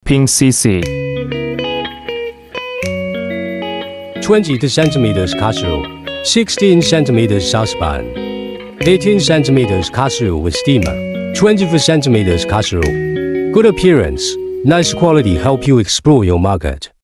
15cc. 20 centimeters casserole, 16 centimeters saucepan, 18 centimeters casserole with steamer, 24 centimeters casserole. Good appearance, nice quality help you explore your market.